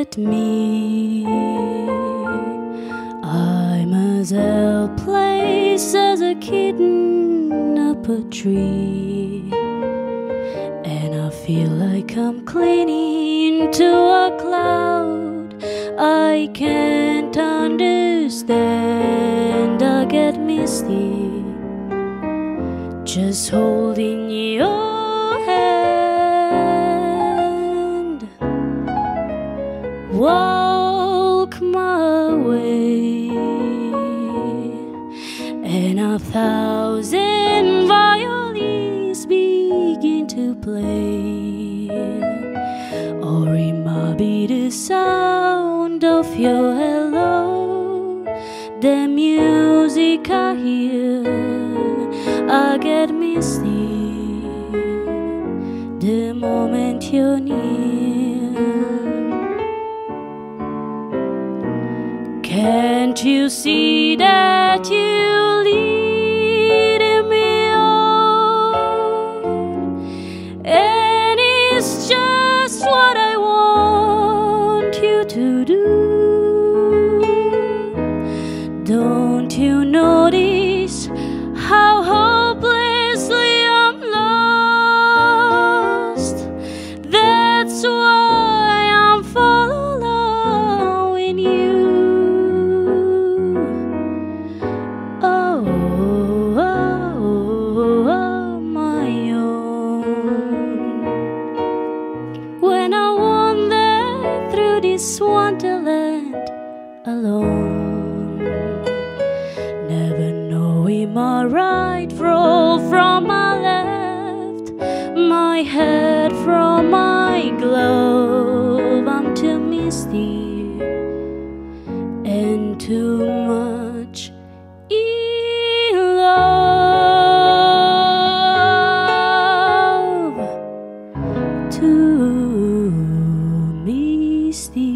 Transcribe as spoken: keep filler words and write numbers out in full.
at me. I'm as helpless as a kitten up a tree, and I feel like I'm clinging to a cloud I can't understand. I get misty just holding your hand. Walk my way, and a thousand violins begin to play, or it might be the sound of your hello, the music I hear. I get misty the moment you're near. Can't you see that you lead me on? And it's just what I want you to do. Don't you notice how hopelessly I'm lost? That's why I'm following you. Oh, oh, oh, my own. When I wander through this wonderland alone, never knowing my right roll from my left, my head from my glove. I'm too misty and too much in love, too misty.